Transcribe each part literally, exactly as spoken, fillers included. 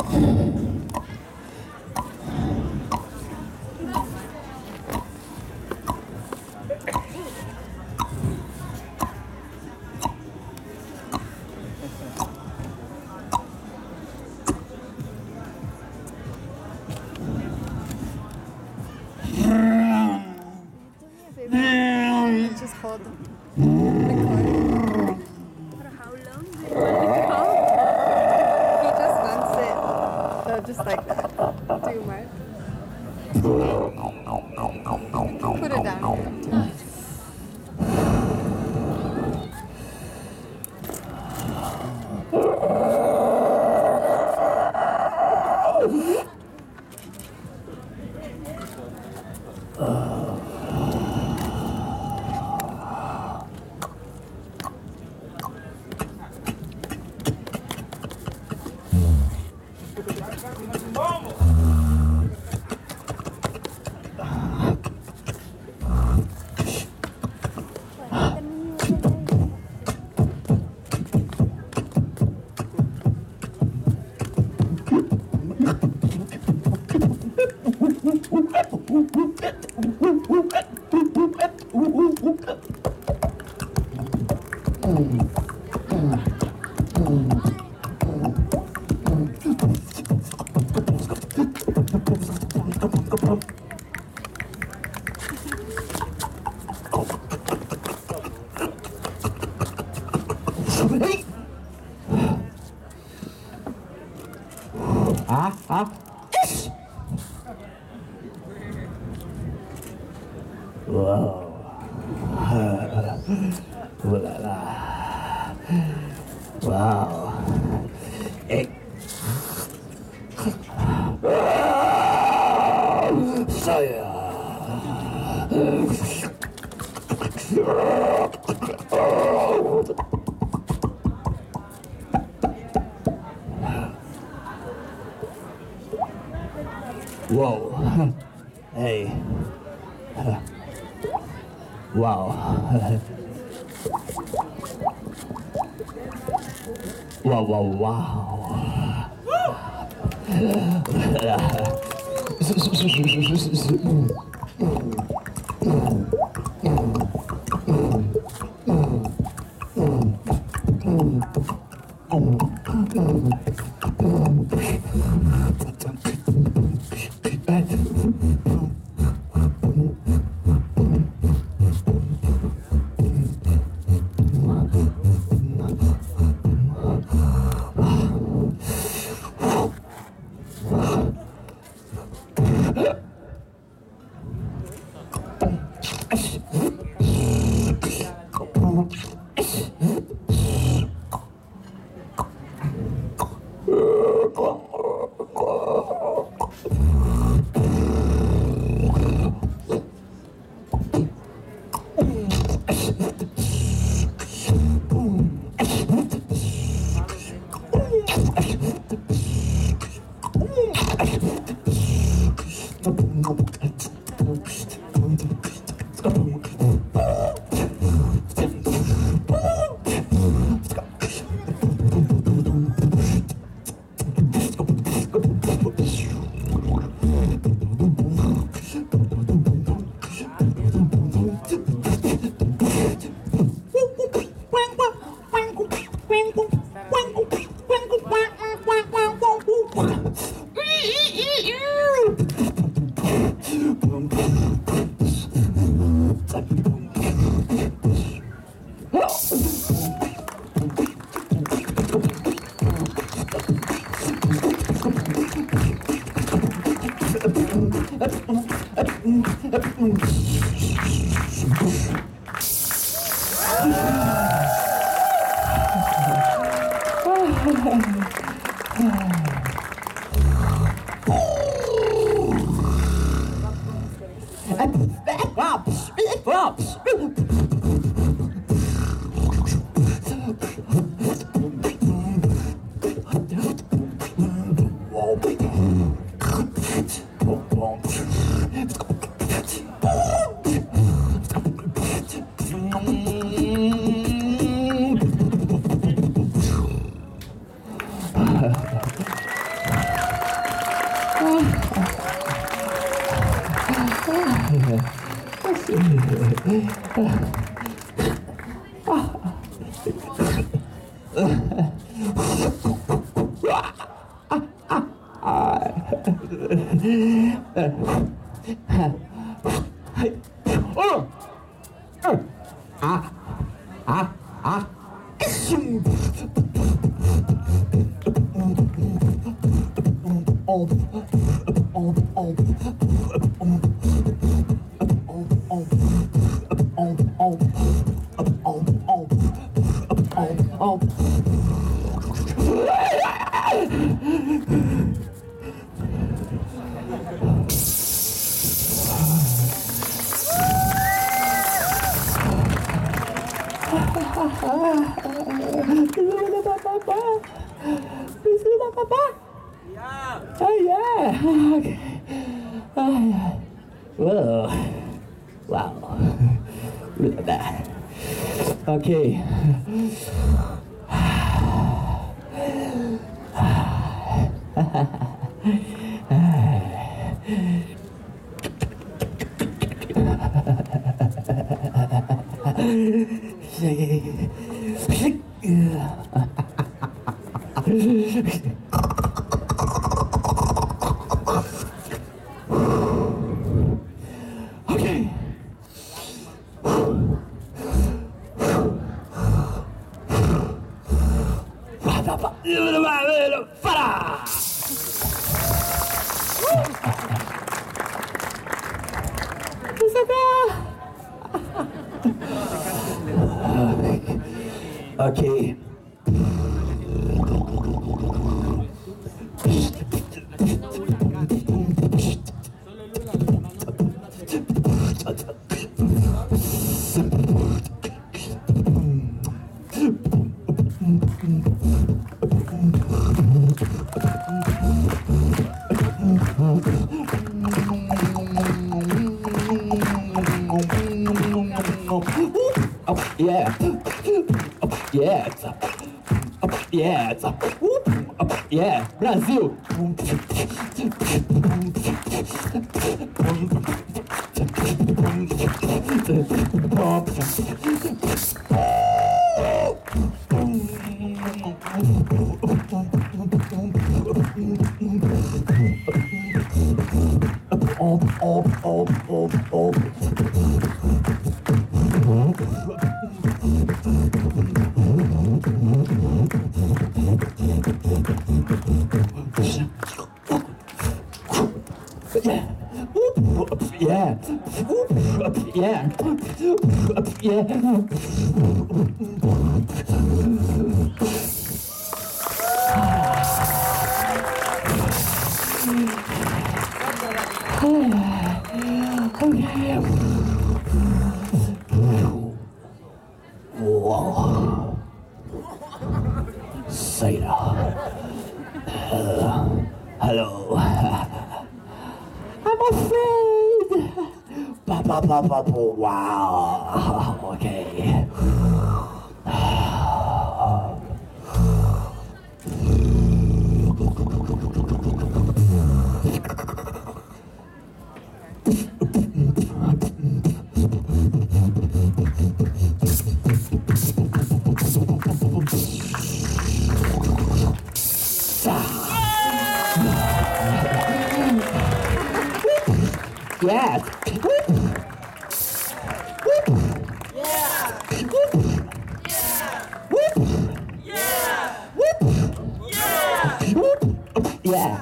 Just hold them. For how long do you want it to come? He just wants it. So just like that. Do you mind? Put it down. Ah, ah. Wow. Ooh la la. Wow. Hey. Saya. Whoa. Hey. Wow. Wow, wow, wow. Yeah. Oh yeah. Okay. Oh, yeah. Whoa. Wow. Look at that. Okay. Okay. Okay. Oh, yeah. Oh, yeah. Oh, yeah. Oh, yeah. Brasil. Oh, oh, oh, oh, oh. Yeah. Yeah. Yeah. Whoa. Sailor. Uh, hello. I'm afraid. Ba, ba, ba, ba, ba, wow. Okay. Yes. Yeah.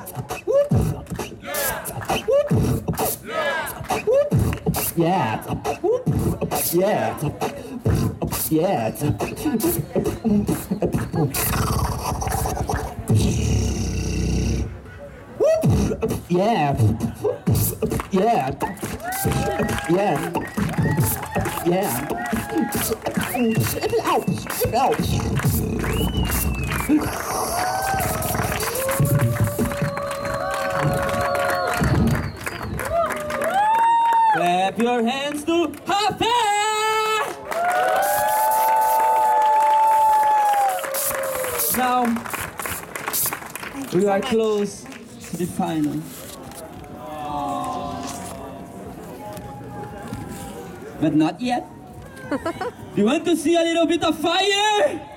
Yeah. Yeah. Yeah. Yeah. Yeah. Yeah. Yeah. Ouch. Ouch. Clap your hands to Hafe! Now, we are close to the final. but not yet. You want to see a little bit of fire?